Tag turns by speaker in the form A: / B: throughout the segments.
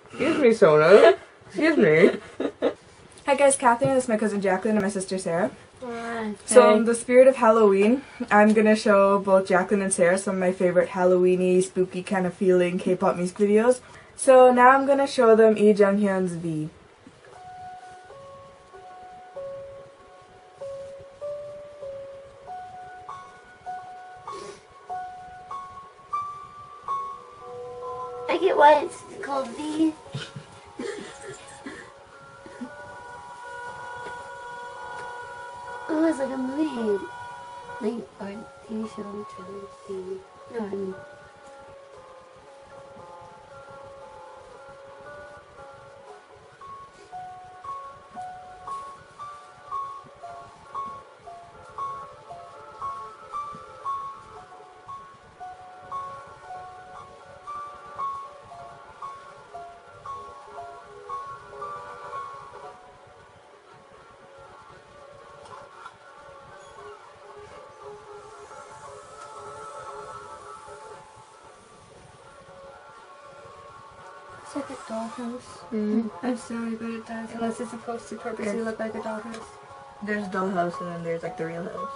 A: Excuse me, Sona. Excuse me.
B: Hi guys, Catherine, this is my cousin Jacqueline and my sister Sarah.
C: Hi.
B: So in the spirit of Halloween, I'm gonna show both Jacqueline and Sarah some of my favorite Halloweeny, spooky kind of feeling K-pop music videos. So now I'm gonna show them Lee Jung-hyun's V.
C: I get why it's called V. Oh, it's like a movie. Like, or TV show, TV. You know what I mean?
D: It's like a dollhouse. I'm sorry, but it does. Unless it's supposed to purposely look like a dollhouse.
B: There's Dollhouse and then there's like the real house.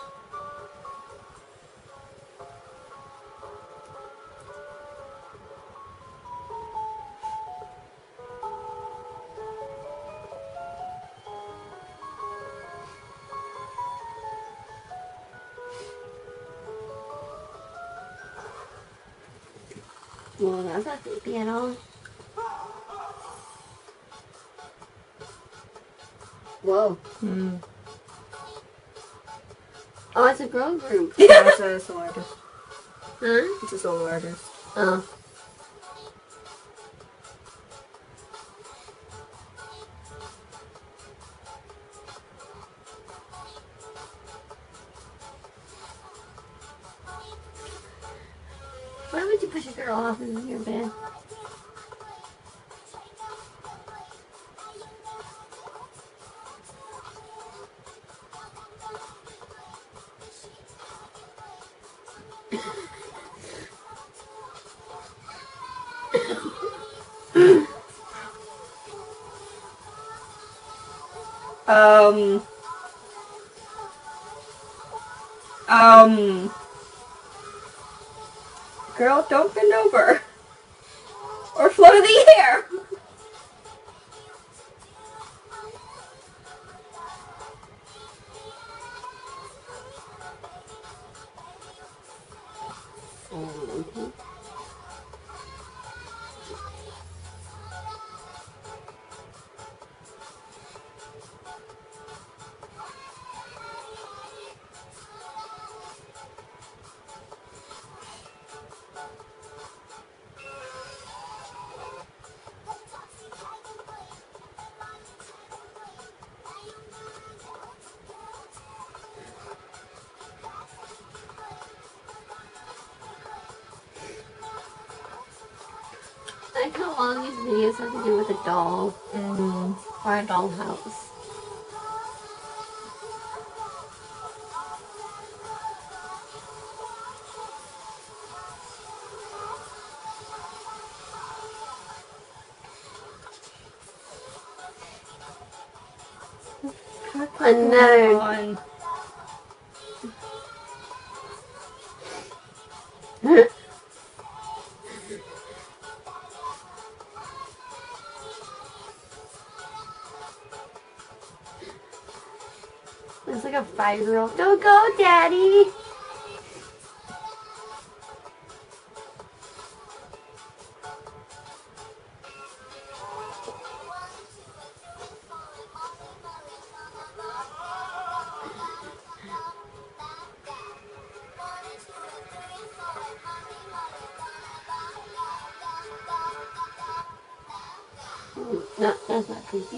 C: Well, that's not creepy at all. Whoa. Oh, it's a girl group.
B: Yeah, it's a solo artist.
C: Huh?
B: It's a solo artist.
C: Oh. Why would you push a girl off in your bed?
A: Girl, don't bend over. Or float in the air.
C: I like how all these videos have to do with a doll. Or a dollhouse. Another
A: On.
C: Looks like a 5-year-old. Don't go, Daddy! No, that's not creepy.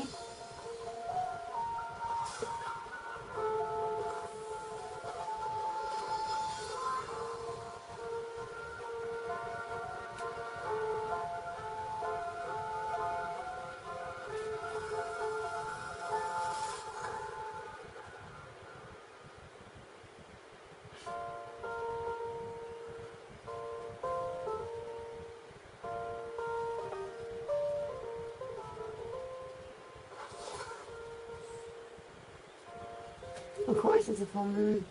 C: Of course, it's a full moon.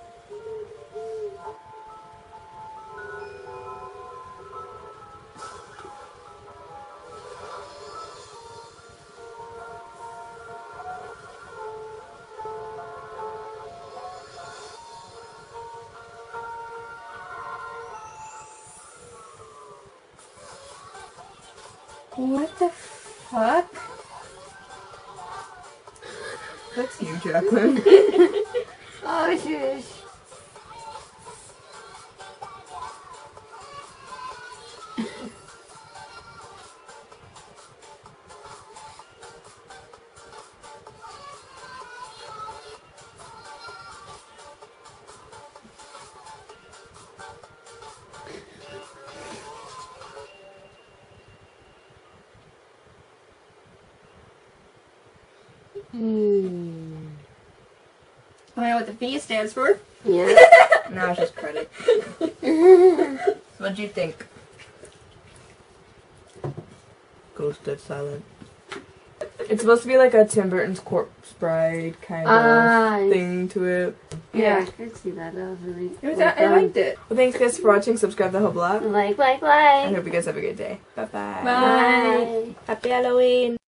D: What the fuck?
B: That's you, Jacqueline.
C: Oh, shush.
D: I know what the V stands for.
C: Yeah.
B: Now it's just credit. What'd you think? Ghost Dead Silent. It's supposed to be like a Tim Burton's Corpse Bride kind of thing to it.
C: Yeah, I could see that. That was really
D: I liked it.
B: Well, thanks guys for watching. Subscribe to Hobla.
C: Like.
B: I hope you guys have a good day. Bye-bye.
D: Bye.
C: Bye.
B: Happy Halloween.